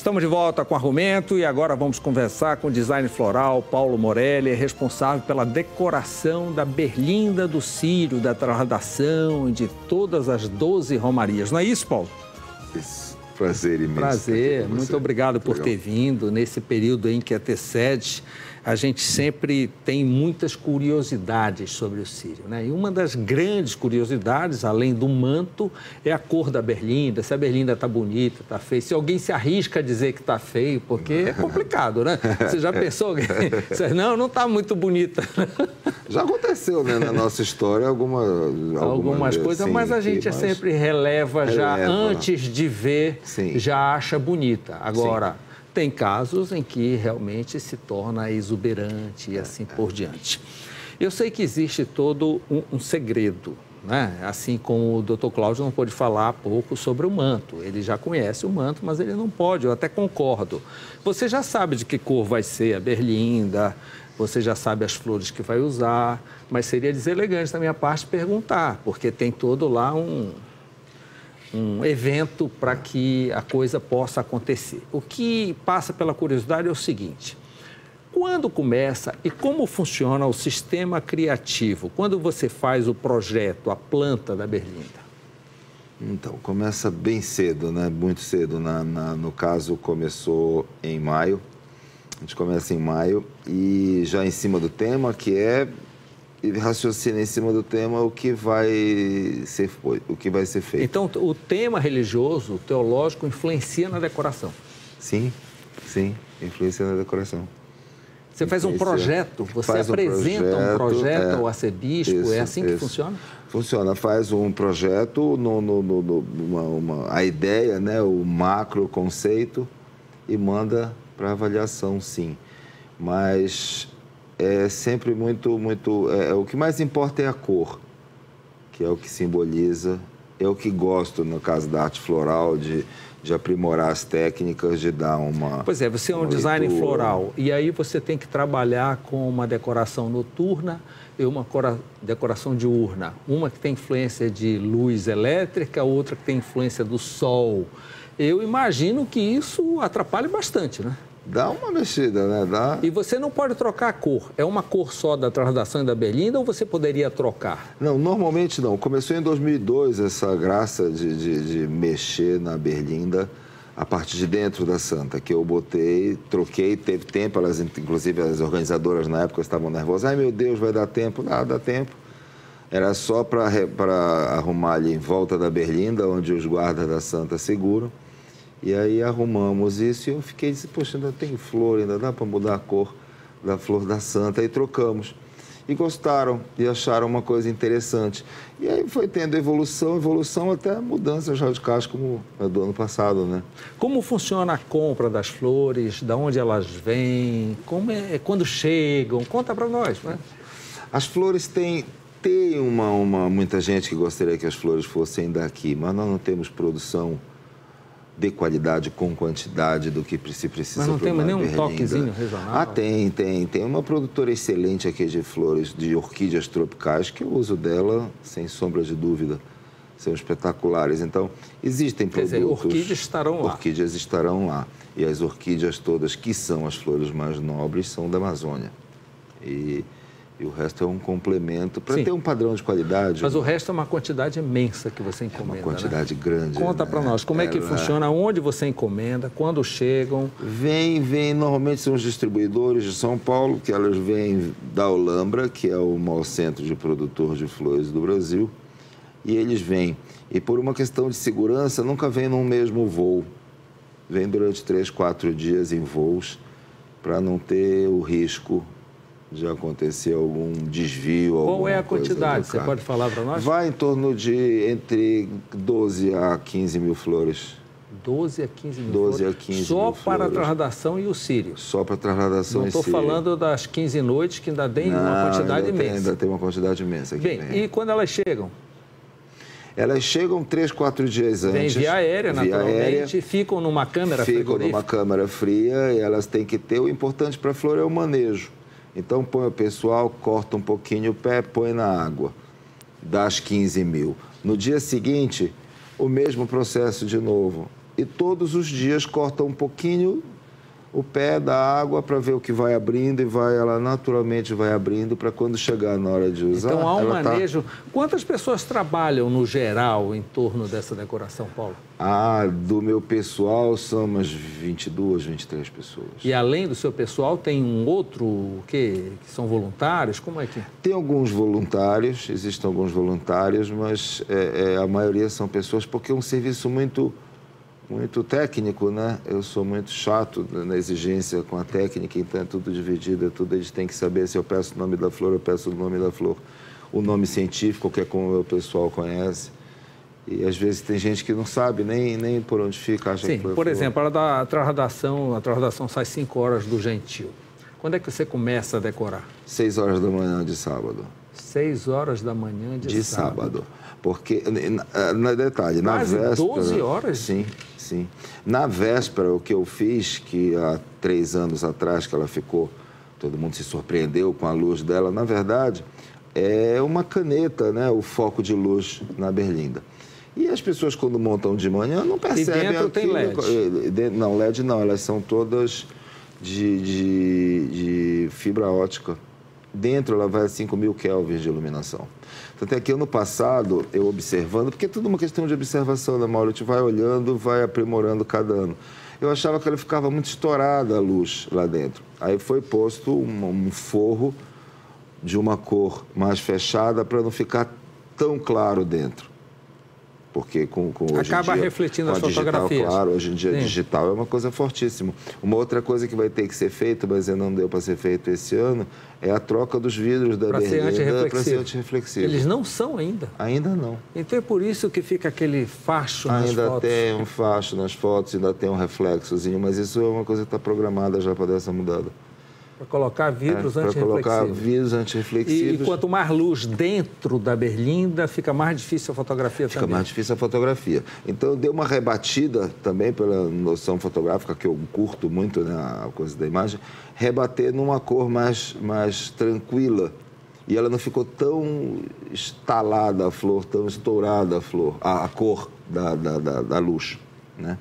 Estamos de volta com o Argumento e agora vamos conversar com o design floral Paulo Morelli, responsável pela decoração da berlinda do círio, da tradação e de todas as 12 romarias. Não é isso, Paulo? Isso. Prazer imenso. Prazer, muito obrigado por ter vindo nesse período em que antecede. A gente sempre tem muitas curiosidades sobre o círio, né? E uma das grandes curiosidades, além do manto, é a cor da berlinda, se a berlinda está bonita, está feia, se alguém se arrisca a dizer que está feio, porque é complicado, né? Você já pensou alguém? Não está muito bonita. Já aconteceu, né, na nossa história algumas coisas, mas a gente sempre releva já antes de ver, sim, já acha bonita. Agora, sim, tem casos em que realmente se torna exuberante e assim por diante. Eu sei que existe todo um segredo, né? Assim como o Dr. Cláudio não pôde falar pouco sobre o manto. Ele já conhece o manto, mas ele não pode, eu até concordo. Você já sabe de que cor vai ser a berlinda, você já sabe as flores que vai usar, mas seria deselegante da minha parte perguntar, porque tem todo lá um evento para que a coisa possa acontecer. O que passa pela curiosidade é o seguinte: quando começa e como funciona o sistema criativo? Quando você faz o projeto, a planta da berlinda? Então, começa bem cedo, né? Muito cedo. No caso, começou em maio. A gente começa em maio e já em cima do tema, que é... e raciocina em cima do tema o que vai ser feito. Então, o tema religioso, teológico, influencia na decoração? Sim, influencia na decoração. Você faz um projeto, você apresenta um projeto ao arcebispo, é assim que funciona? Funciona, faz um projeto, a ideia, né, o macro conceito e manda para avaliação, sim. Mas... é sempre o que mais importa é a cor, que é o que simboliza, é o que gosto, no caso da arte floral, de aprimorar as técnicas, de dar uma... Pois é, você é um design floral, e aí você tem que trabalhar com uma decoração noturna e uma decoração diurna. Uma que tem influência de luz elétrica, outra que tem influência do sol. Eu imagino que isso atrapalhe bastante, né? Dá uma mexida, né? E você não pode trocar a cor? É uma cor só da tradação e da berlinda ou você poderia trocar? Não, normalmente não. Começou em 2002 essa graça de mexer na berlinda a parte de dentro da santa, que eu botei, troquei, teve tempo, inclusive as organizadoras na época estavam nervosas. Ai, meu Deus, vai dar tempo? Dá tempo. Era só para arrumar ali em volta da berlinda, onde os guardas da santa seguram. E aí arrumamos isso e eu fiquei disse, poxa, ainda tem flor, ainda dá para mudar a cor da flor da santa. E trocamos. E gostaram e acharam uma coisa interessante. E aí foi tendo evolução até mudanças radicais como a do ano passado, né? Como funciona a compra das flores? De onde elas vêm? Como quando chegam? Conta para nós, né? As flores têm muita gente que gostaria que as flores fossem daqui, mas nós não temos produção de qualidade com quantidade do que se precisa. Mas não tem nenhum toquezinho regional? Ah, tem. Tem uma produtora excelente aqui de flores, de orquídeas tropicais, que o uso dela, sem sombra de dúvida, são espetaculares. Então, existem produtos... Quer dizer, orquídeas estarão lá. Orquídeas estarão lá. E as orquídeas todas, que são as flores mais nobres, são da Amazônia. E o resto é um complemento para ter um padrão de qualidade. Mas o resto é uma quantidade imensa que você encomenda, uma quantidade, né, grande. Conta para nós, como é que funciona, onde você encomenda, quando chegam? Normalmente são os distribuidores de São Paulo, que elas vêm da Alhambra, que é o maior centro de produtor de flores do Brasil, e eles vêm. E por uma questão de segurança, nunca vêm num mesmo voo. Vêm durante 3, 4 dias em voos, para não ter o risco de acontecer algum desvio. Qual é a quantidade? Você pode falar para nós? Vai em torno de entre 12 a 15 mil flores. 12 a 15 mil 12 flores? A 15 só mil para a flores. trasladação e o círio? Só para a trasladação e Não estou círio. falando das 15 noites, que ainda tem uma quantidade imensa. Ainda tem uma quantidade imensa. Bem, e quando elas chegam? Elas chegam 3, 4 dias antes. Vem via aérea, naturalmente, ficam numa câmara fria. Ficam numa câmara fria e elas têm que ter... O importante para a flor é o manejo. Então, põe o pessoal, corta um pouquinho o pé, põe na água, dá as 15 mil. No dia seguinte, o mesmo processo de novo. e todos os dias corta um pouquinho o pé da água para ver o que vai abrindo e ela naturalmente vai abrindo para quando chegar na hora de usar. Então há um manejo. Quantas pessoas trabalham no geral em torno dessa decoração, Paulo? Do meu pessoal são umas 22, 23 pessoas. E além do seu pessoal tem um outro que são voluntários? Como é que? Tem alguns voluntários, existem alguns voluntários, mas a maioria são pessoas porque é um serviço muito técnico, né? Eu sou muito chato na exigência com a técnica, então é tudo dividido, eles têm que saber se eu peço o nome da flor, eu peço o nome da flor, o nome científico, que é como o pessoal conhece. E às vezes tem gente que não sabe nem por onde fica, acha Sim, que foi por exemplo, a trasladação sai 5 horas do Gentil. Quando é que você começa a decorar? 6 horas da manhã de sábado. 6 horas da manhã de sábado. Porque, detalhe, na véspera... 12 horas? Sim. Na véspera, o que eu fiz, que há 3 anos atrás que ela ficou, todo mundo se surpreendeu com a luz dela, na verdade, é uma caneta, né, o foco de luz na berlinda. E as pessoas, quando montam de manhã, não percebem... E dentro tem LED? Não, LED não, elas são todas de fibra ótica. Dentro ela vai a 5.000 kelvins de iluminação. Tanto é que ano passado, eu observando, porque é tudo uma questão de observação, né, Mauro? A gente vai olhando, vai aprimorando cada ano. Eu achava que ela ficava muito estourada a luz lá dentro. Aí foi posto um forro de uma cor mais fechada para não ficar tão claro dentro. Porque hoje acaba em dia, refletindo com as fotografias. Digital, claro, hoje em dia digital é uma coisa fortíssima. Uma outra coisa que vai ter que ser feita, mas não deu para ser feito esse ano, é a troca dos vidros da berlinda para ser antirreflexivo. Eles não são ainda? Ainda não. Então é por isso que fica aquele facho nas fotos? Ainda tem um facho nas fotos, ainda tem um reflexozinho, mas isso é uma coisa que está programada já para dar essa mudada. Para colocar vidros antirreflexivos. Para colocar vidros antirreflexivos. E quanto mais luz dentro da berlinda, fica mais difícil a fotografia também. Fica mais difícil a fotografia. Então, eu dei uma rebatida também pela noção fotográfica, que eu curto muito, né, a coisa da imagem, rebater numa cor mais tranquila. E ela não ficou tão estalada a flor, tão estourada a flor, a cor da luz, né?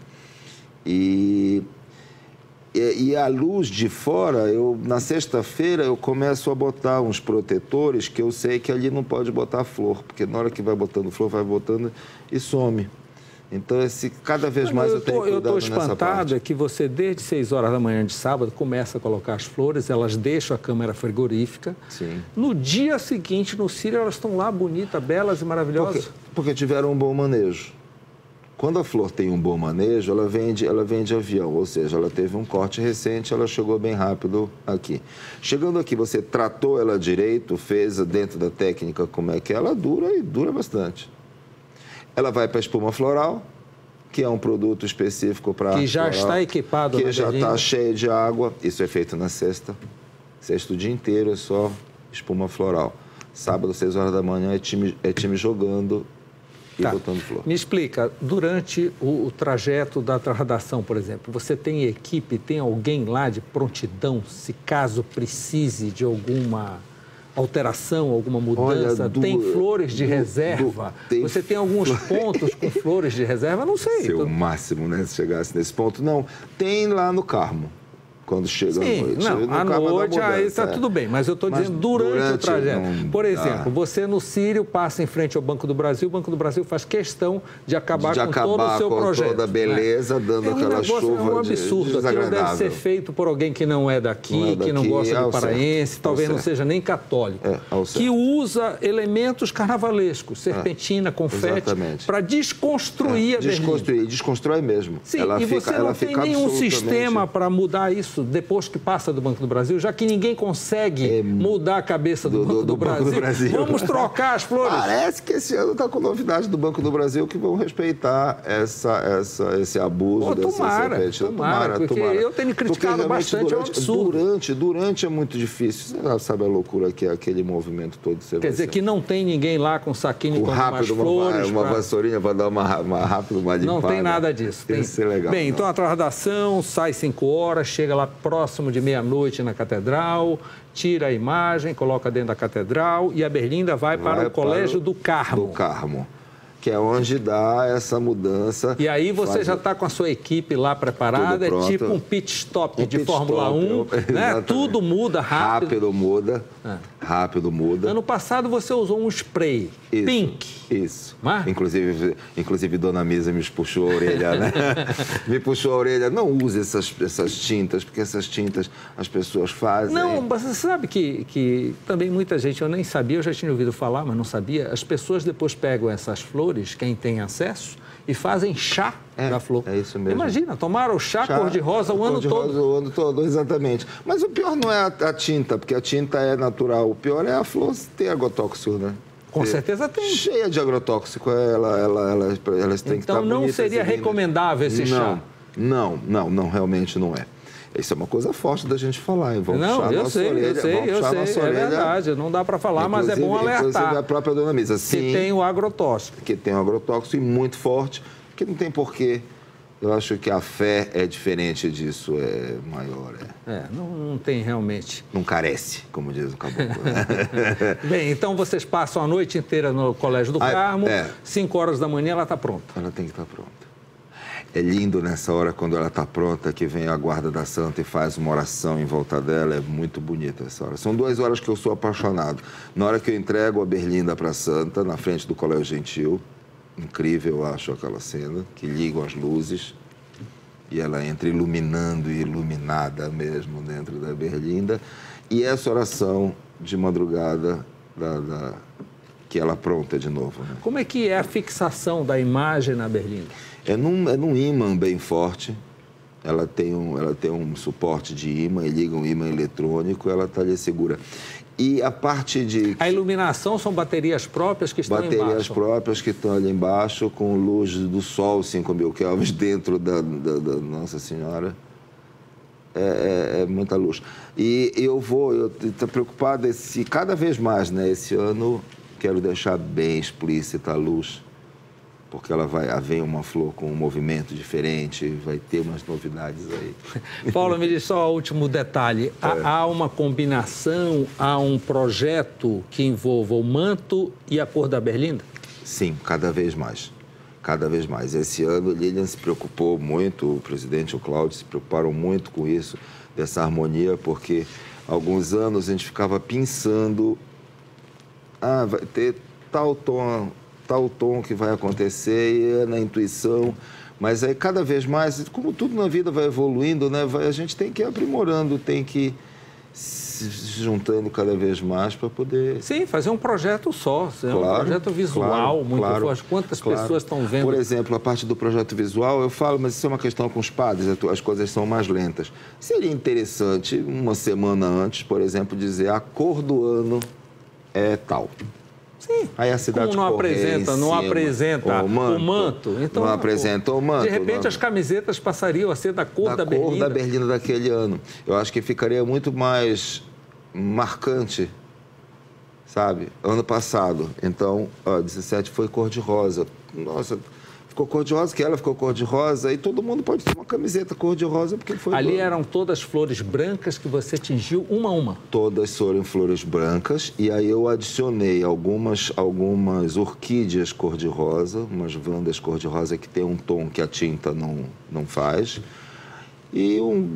E a luz de fora, na sexta-feira eu começo a botar uns protetores que eu sei que ali não pode botar flor, porque na hora que vai botando flor, vai botando e some. Então, cada vez mais eu tenho cuidado nessa parte. Eu estou espantado é que você, desde 6 horas da manhã de sábado, começa a colocar as flores, elas deixam a câmara frigorífica. Sim. No dia seguinte, no Círio, elas estão lá bonitas, belas e maravilhosas. Porque tiveram um bom manejo. Quando a flor tem um bom manejo, ela vem de avião, ou seja, ela teve um corte recente, ela chegou bem rápido aqui. Chegando aqui, você tratou ela direito, fez dentro da técnica como é que ela dura e dura bastante. Ela vai para a espuma floral, que é um produto específico para que já floral, está equipado que já está cheio de água. Isso é feito na sexta. Sexta o dia inteiro é só espuma floral. Sábado, 6 horas da manhã, é time jogando e botando flor. Me explica, durante o trajeto da trasladação, por exemplo, você tem equipe, tem alguém lá de prontidão, se caso precise de alguma alteração, alguma mudança? Tem flores de reserva? Você tem alguns pontos com flores de reserva? Não sei. Seria o máximo, né, se chegasse nesse ponto. Não, tem lá no Carmo. Quando chega à noite. À noite aí está tudo bem, mas eu estou dizendo durante o trajeto. Por exemplo, você no Círio passa em frente ao Banco do Brasil, o Banco do Brasil faz questão de acabar com todo o seu projeto. Toda a beleza, dando aquela chuva. É um absurdo. Aquilo deve ser feito por alguém que não é daqui, que não gosta do paraense, talvez não seja nem católico, que usa elementos carnavalescos, serpentina, confete, para desconstruir a berlinda. Desconstrói mesmo. Sim, e você não tem nenhum sistema para mudar isso depois que passa do Banco do Brasil, já que ninguém consegue mudar a cabeça do Banco do Brasil. Vamos trocar as flores. Parece que esse ano está com novidade do Banco do Brasil que vão respeitar esse abuso tomara, porque eu tenho criticado bastante, é um absurdo. Durante é muito difícil. Você sabe a loucura que é aquele movimento todo. Quer dizer que não tem ninguém lá com saquinho com mais flores. Uma vassourinha para dar uma rápida uma limpada. Não tem nada disso. Isso é legal. Bem, então a trasladação sai 5 horas, chega lá próximo de meia-noite na Catedral, tira a imagem, coloca dentro da Catedral e a berlinda vai para o Colégio do Carmo. que é onde dá essa mudança. E aí você já está com a sua equipe lá preparada, é tipo um pit stop de Fórmula 1, né? Tudo muda rápido. Rápido muda. Ano passado você usou um spray pink. Isso. Inclusive Dona Misa me puxou a orelha, né? Me puxou a orelha. Não use essas tintas, porque essas tintas as pessoas fazem. Não, você sabe que também muita gente, eu nem sabia, eu já tinha ouvido falar, mas não sabia. As pessoas depois pegam essas flores, quem tem acesso, e fazem chá da flor. É isso mesmo. Imagina, tomaram chá cor-de-rosa o ano todo. O ano todo, exatamente. Mas o pior não é a tinta, porque a tinta é natural. O pior é a flor ter agrotóxico, né? Com certeza tem. Cheia de agrotóxico, elas têm que estar bonitas. Então não seria recomendável esse chá? Não, realmente não é. Isso é uma coisa forte da gente falar, hein? Vamos puxar a nossa orelha. Eu sei, é verdade, não dá para falar, mas é bom alertar. Inclusive a própria Dona Misa, sim. Que tem o agrotóxico. Que tem o agrotóxico e muito forte, que não tem porquê. Eu acho que a fé é diferente disso, é maior. Não tem realmente. Não carece, como diz o caboclo. Bem, então vocês passam a noite inteira no Colégio do Carmo, 5 horas da manhã ela está pronta. Ela tem que estar pronta. É lindo nessa hora, quando ela está pronta, que vem a guarda da Santa e faz uma oração em volta dela. É muito bonita essa hora. São 2 horas que eu sou apaixonado. Na hora que eu entrego a berlinda para a Santa, na frente do Colégio Gentil, incrível, eu acho, aquela cena, que ligam as luzes e ela entra iluminando e iluminada mesmo dentro da berlinda. E essa oração de madrugada, que ela pronta de novo. Né? Como é que é a fixação da imagem na berlinda? É num ímã bem forte. Ela tem um suporte de ímã, e liga um ímã eletrônico, ela está ali segura. E a parte de... A iluminação são baterias próprias que estão embaixo? Baterias próprias que estão ali embaixo, com luz do sol, 5.000 kelvins, dentro da Nossa Senhora. É muita luz. E eu estou preocupado, cada vez mais, né? Esse ano, quero deixar bem explícita a luz, porque vem uma flor com um movimento diferente, vai ter umas novidades aí. Paulo, me diz só o último detalhe. Há uma combinação, há um projeto que envolva o manto e a cor da berlinda? Sim, cada vez mais. Cada vez mais. Esse ano, Lilian se preocupou muito, o presidente e o Cláudio se preocuparam muito com isso, dessa harmonia, porque há alguns anos a gente ficava pensando, vai ter tal tom que vai acontecer, e é na intuição, mas aí cada vez mais, como tudo na vida vai evoluindo, né, a gente tem que ir aprimorando, tem que ir se juntando cada vez mais para poder... Sim, fazer um projeto só, um projeto visual muito forte. Quantas pessoas estão vendo? Por exemplo, a parte do projeto visual, eu falo, mas isso é uma questão com os padres, as coisas são mais lentas. Seria interessante, uma semana antes, por exemplo, dizer a cor do ano é tal. Sim. Aí a cidade não apresenta o manto. Então, não apresenta o manto. De repente, as camisetas passariam a ser da cor da berlinda. Da cor da berlinda daquele ano. Eu acho que ficaria muito mais marcante, sabe? Ano passado. Então, 17 foi cor-de-rosa. Nossa, ficou cor-de-rosa, que ela ficou cor-de-rosa, e todo mundo pode ter uma camiseta cor-de-rosa porque foi... Ali eram todas flores brancas que você tingiu uma a uma? Todas foram flores brancas, e aí eu adicionei algumas orquídeas cor-de-rosa, umas vandas cor-de-rosa que tem um tom que a tinta não faz, e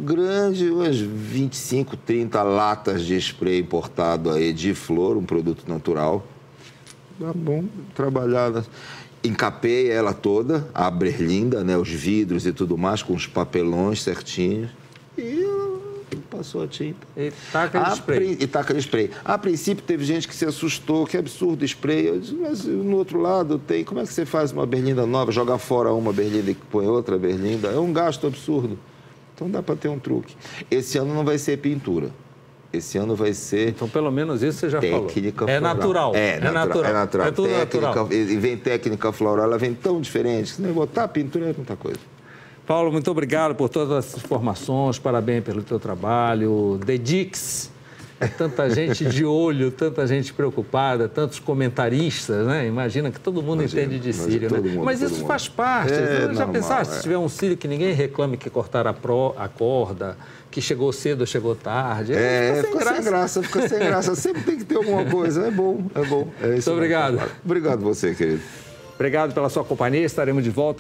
umas 25, 30 latas de spray importado aí de flor, um produto natural. Tá bom, trabalhada. Encapei ela toda, a berlinda, né, os vidros e tudo mais, com os papelões certinhos. E passou a tinta. E taca aquele spray. A princípio, teve gente que se assustou, que absurdo spray. Eu disse, mas no outro lado tem... Como é que você faz uma berlinda nova, jogar fora uma berlinda e põe outra berlinda? É um gasto absurdo. Então dá para ter um truque. Esse ano não vai ser pintura. Esse ano vai ser... Então, pelo menos isso você já falou. Técnica floral. Natural. É natural. É tudo natural. E vem técnica floral, ela vem tão diferente. Se não botar pintura é muita coisa. Paulo, muito obrigado por todas as informações. Parabéns pelo teu trabalho. Dedique-se. É tanta gente de olho, tanta gente preocupada, tantos comentaristas, né? Imagina que todo mundo entende de Sírio, né? Mas isso faz parte. Já pensaste, se tiver um Sírio que ninguém reclame que cortaram a corda, que chegou cedo ou chegou tarde? Fica sem graça. Sempre tem que ter alguma coisa. É bom. É isso. Muito obrigado. Obrigado você, querido. Obrigado pela sua companhia. Estaremos de volta.